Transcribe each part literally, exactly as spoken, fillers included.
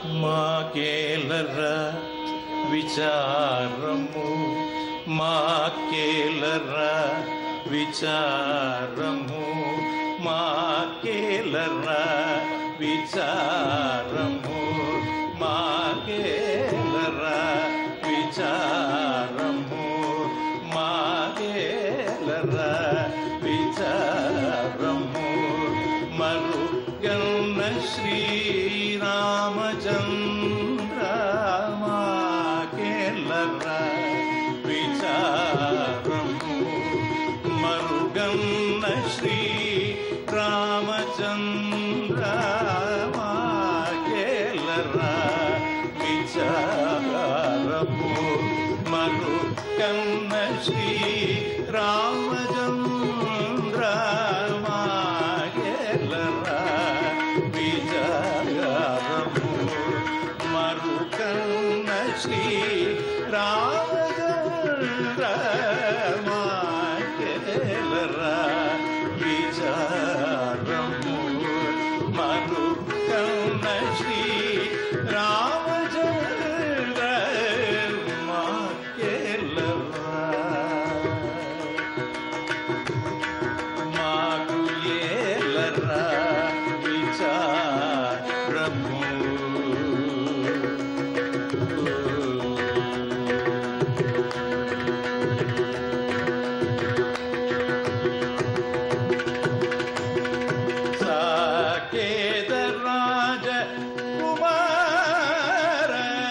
మాకేలరా విచారము, మాకేలరా విచారము, మాకేలరా విచారము, మాకేలరా విచారము, మాకేలరా విచారము. మరుగన్న శ్రీరామచంద్ర మాకేలరా విచారము, మరుగన్న శ్రీ రామచంద్ర మాకేలరా విచారము, మరుగన్న శ్రీ రామచంద్ర మాకేలరా విచారము, మరుగన్న శ్రీ రామచంద్ర మాకేలరా విచారము, మరుగన్న శ్రీ రామచంద్ర మాకేలరా. మాకు ఏలరా విచారము. సాకేత రాజ కుమార,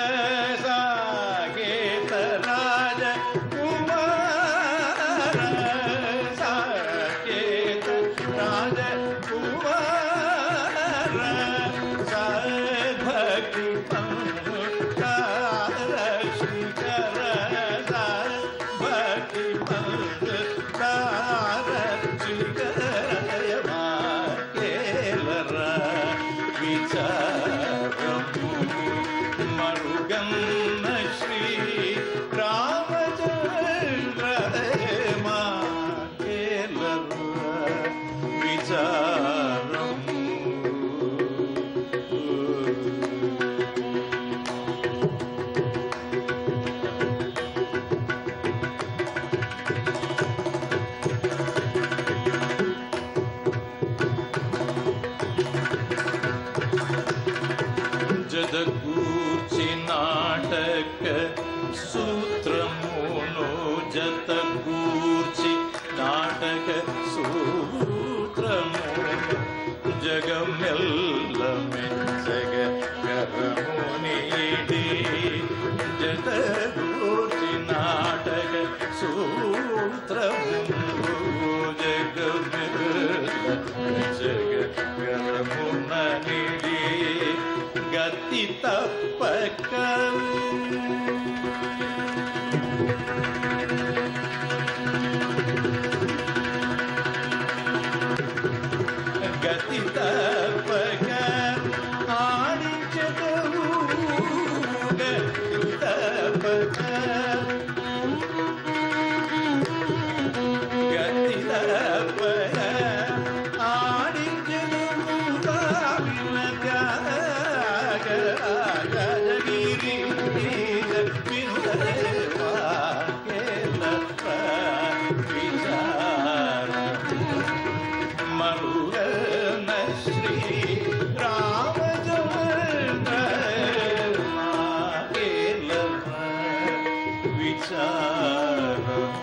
సాకేత రాజ కుమార, సాకేత రాజ కుమార, సద్భక్తి పంకార శ్రీకర, సద్భక్తి పంకార శ్రీకర మాకేలరా విచారము, మరుగన్న శ్రీ రామచంద్ర మాకేలరా విచారము. జతగూర్చి నాటక సూత్రమును, జతగూర్చి నాటక సూత్రమును, జగమెల్ల మెచ్చగ కరమునిడి, జతగూర్చి నాటక సూత్రమును, జగమెల్ల మెచ్చగ కరమునిడి, గతి తప్పక గతి తప్పక ఆడించదవు, గతి తప్పక గతి తప్పక ఆడించదవు రావిన త్యాగ గజగిరి వినుదేవా కేలరా విచారము, మరుగన్న శ్రీ రామచంద్ర మాకేలరా విచారము.